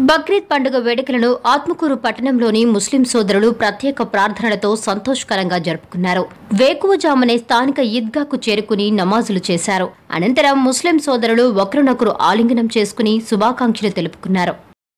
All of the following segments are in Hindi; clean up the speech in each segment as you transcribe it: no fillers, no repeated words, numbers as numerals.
బక్రీద్ పండుగ వేడుకలను ఆత్మకూరు పట్టణంలోని ముస్లిం సోదరులు ప్రత్యేక ప్రార్థనలతో సంతోషకరంగా జరుపుకున్నారు. వేకువజామునే స్థానిక ఈద్గాకు చేరుకుని నమాజులు చేశారు. అనంతరం ముస్లిం సోదరులు ఒకరినొకరు ఆలింగనం చేసుకుని శుభాకాంక్షలు తెలుపుకున్నారు.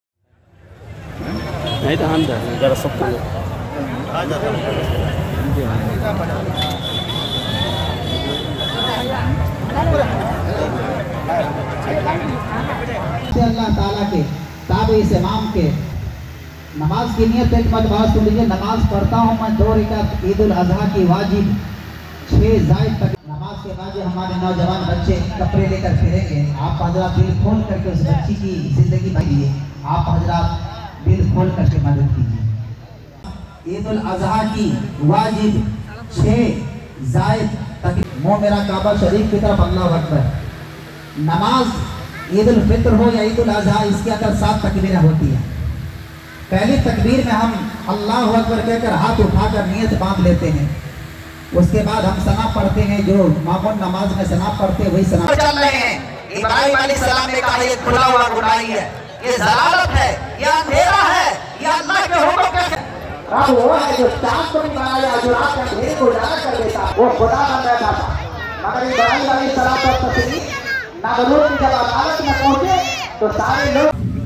अल्लाह ताला के ताबे इस इमाम के नमाज की नियत एक मत सुन लीजिए। नमाज पढ़ता हूँ मैं 2 रकात ईद उल अजहा की वाजिब 6 जायद तक। नमाज के बाद हमारे नौजवान बच्चे कपड़े लेकर फिरेंगे। आप हजरात दिल खोल करके उस बच्ची की जिंदगी बढ़िए। आप हजरात दिल खोल करके मदद कीजिए। ईद उल अजहा की वाजिब 6 जायद तक। मुँह मेरा काबा शरीफ की तरफ अल्लाह अकबर। नमाज ईद उल फित्र हो या ईद उल अजहा, इसकी अगर 7 तकबीरें होती हैं। पहली तकबीर में हम अल्लाह अकबर कहकर हाथ उठाकर नियत बांध लेते हैं। उसके बाद हम सना पढ़ते हैं, जो मामूल नमाज में सना पढ़ते हैं वही सना चल रहे हैं। इब्राहिम अलैहिस्सलाम ने कहा ये खुला हुआ गुनाह है, ये ज़लालत है, ये अंधेरा है, ये अल्लाह के हुक्म का वो है जो चांद को नहीं बनाया, जो रात का अंधेरे को उजाला कर देता, वो खुदा बन बैठा था। मगर इब्राहिम अलैहिस्सलाम पर तस्लीम नाबरूद की जब अदालत में पहुंचे तो सारे लोग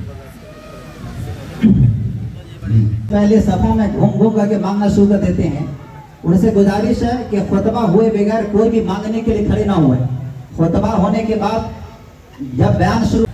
पहले सफों में घूम घूम करके मांगना शुरू कर देते हैं। उनसे गुजारिश है कि खुतबा हुए बगैर कोई भी मांगने के लिए खड़े ना हुए। खुतबा होने के बाद जब बयान शुरू